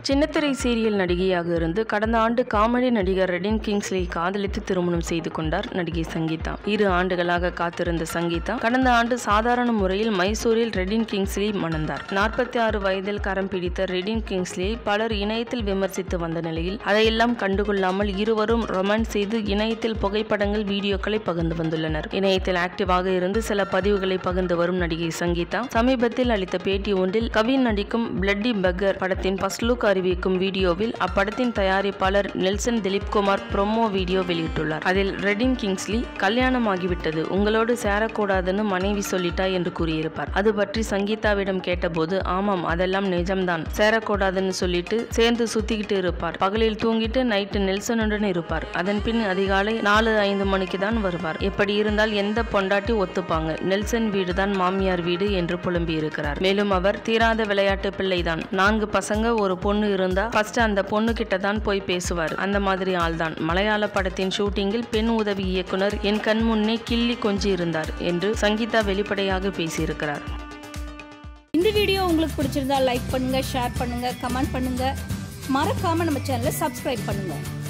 சின்னத்திரை சீரியல் நடிகையாக இருந்து கடந்த ஆண்டு காமெடி நடிகர் ரெடின் கிங்ஸ்லி காதலித்து திருமணம் செய்து கொண்டார் நடிகை சங்கீதா. 2 ஆண்டுகளாக காத்திருந்த சங்கீதா கடந்த ஆண்டு சாதாரண முறையில் மைசூரில் ரெடின் கிங்ஸ்லி மணந்தார். 46 வயதில் கரம் பிடித்த ரெடின் கிங்ஸ்லியை பலர் இணையத்தில் விமர்சித்து வந்த நிலையில் அதையெல்லாம் கண்டுகொள்ளாமல் இருவரும் ரொமான்ஸ் செய்து இணையத்தில் புகைப்படங்கள், வீடியோக்களை பகிர்ந்து வந்துள்ளனர். இணையத்தில் ஆக்டிவாக இருந்து சில பதிவுகளை பகிர்ந்து வரும் நடிகை சங்கீதா சமீபத்தில் அளித்த பேட்டி ஒன்றில் கவின் நடிக்கும் பிளட்டி பக்கர் படத்தின் ஃபர்ஸ்ட் லுக் அறிவிக்கும் வீடியோவில் அப்படத்தின் தயாரிப்பாளர் நெல்சன் திலீப்குமார் ப்ரோமோ வீடியோ வெளியிட்டுள்ளார். அதில் ரெடின் கிங்ஸ்லி கல்யாணம் ஆகிவிட்டது, உங்களோடு சேரக்கூடாதுன்னு மனைவி சொல்லிட்டா என்று கூறியிருப்பார். அது பற்றி சங்கீதாவிடம் கேட்டபோது, ஆமாம் அதெல்லாம் நிஜம்தான், சேரக்கூடாதுன்னு சொல்லிட்டு சேர்ந்து சுத்திக்கிட்டு இருப்பார், பகலில் தூங்கிட்டு நைட்டு நெல்சனுடன் இருப்பார், அதன் பின் அதிகாலை 4-5 மணிக்கு தான் வருவார், எப்படி இருந்தால் எந்த பொண்டாட்டி ஒத்துப்பாங்க, நெல்சன் வீடு தான் மாமியார் வீடு என்று புலம்பி இருக்கிறார். மேலும் அவர் தீராத விளையாட்டு பிள்ளைதான், 4 பசங்க ஒரு பொண்ணு இருந்தா ஃபர்ஸ்ட் அந்த பொண்ணு கிட்ட தான் போய் பேசுவார், அந்த மாதிரி ஆள்தான். மலையாள படத்தின் ஷூட்டிங்கில் பெண் உதவி இயக்குனர் என் கண் முன்னே கிள்ளி கொஞ்சி இருந்தார் என்று சங்கீதா வெளிப்படையாக பேசியிருக்கிறார். இந்த வீடியோ உங்களுக்கு பிடிச்சிருந்தா லைக் பண்ணுங்க, ஷேர் பண்ணுங்க, கமெண்ட் பண்ணுங்க, மறக்காம நம்ம சேனலை சப்ஸ்கிரைப் பண்ணுங்க.